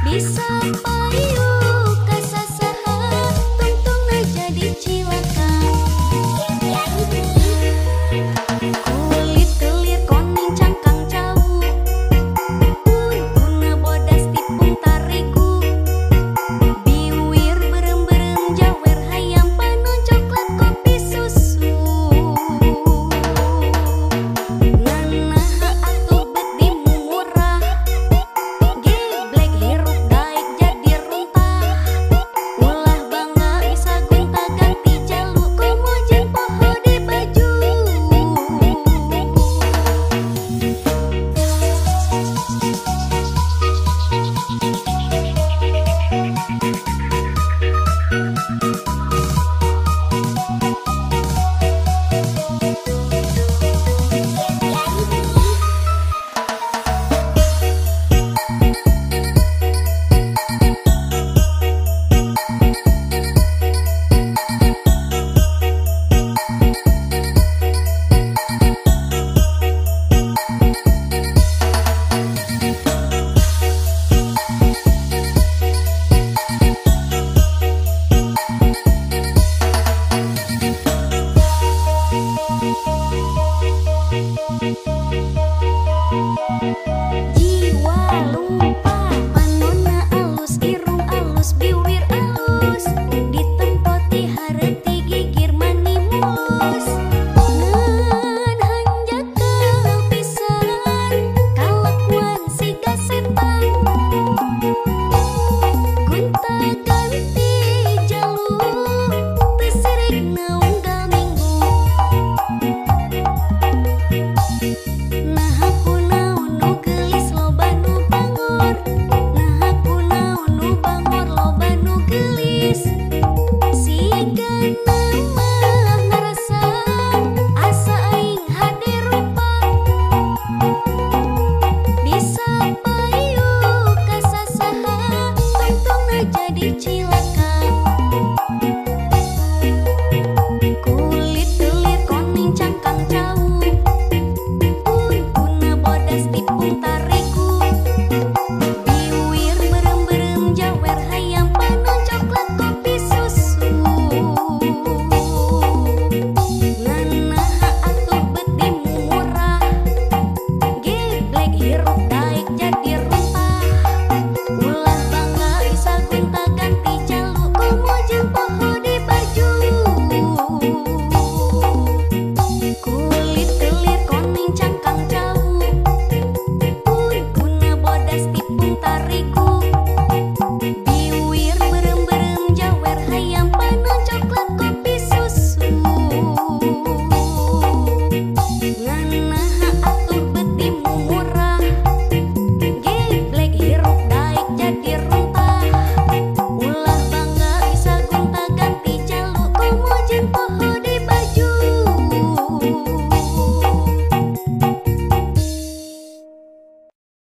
Bisa payu kasasaha tungtungna jadi cilaka. Kulit kelir koning cangkang cau, punna bodas tipung tarigu. Biwir berem-berem jawer hayam panon coklat kopi susu. Nganaha atuh beti murah, geblek hirup daek jadi runtah. Ulah bangga bisa gonta ganti jalu komo jeung poho di baju. Jiwa lupa